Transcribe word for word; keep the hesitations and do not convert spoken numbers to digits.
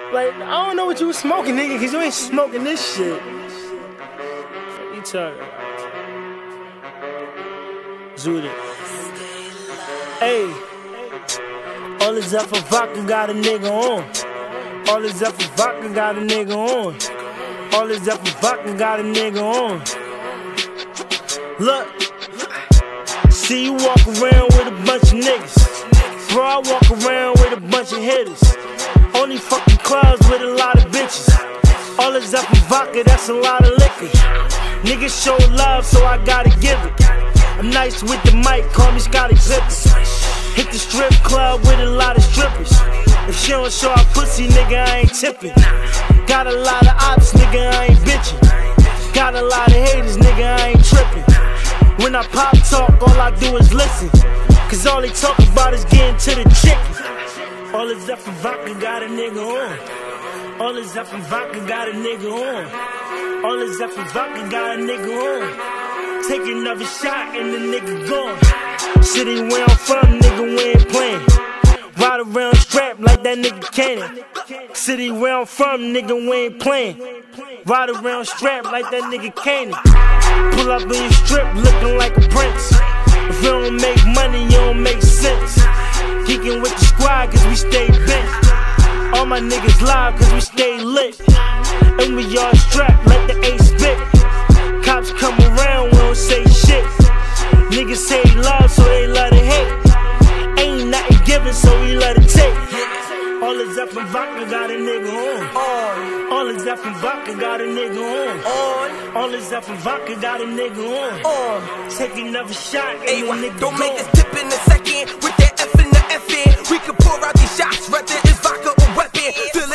Like, I don't know what you was smoking, nigga, cause you ain't smoking this shit. What you talking about? Zooted. Hey, all this F for vodka got a nigga on. All this F for vodka got a nigga on. All this F for vodka got a nigga on. Look, see you walk around with a bunch of niggas. Bro, I walk around with a bunch of hitters. Only fucking clubs with a lot of bitches. All this F for vodka, that's a lot of liquor. Niggas show love, so I gotta give it. I'm nice with the mic, call me Scottie Pippen. Hit the strip club with a lot of strippers. If she don't show her pussy, nigga, I ain't tipping. Got a lot of ops, nigga, I ain't bitching. Got a lot of haters, nigga, I ain't tripping. When I pop talk, all I do is listen. Cause all they talk about is getting to the chicken. All this F for vodka got a nigga on. All this F for vodka got a nigga on. All this F for vodka got a nigga on. Take another shot and the nigga gone. City where I'm from, nigga, we ain't playing. Ride around strapped like that nigga Cannon. City where I'm from, nigga, we ain't playing. Ride around strapped like that nigga Cannon. Pull up in your strip looking like a prince. If you don't make money, you don't make sense. Geeking with the squad cause we stay bent. All my niggas live cause we stay lit. And we all strapped like the ace spit. Cops come around, we don't say shit. Niggas say love, so they let it hate. Ain't nothing given, so we let it take. All this F and vodka got a nigga on. All this F and vodka got a nigga on. All this F and vodka got a nigga on. Take another shot and Ay, the nigga don't gone. make us dip in a second with that F and the F in. We can pour out these shots, whether it's vodka or weapon. Feel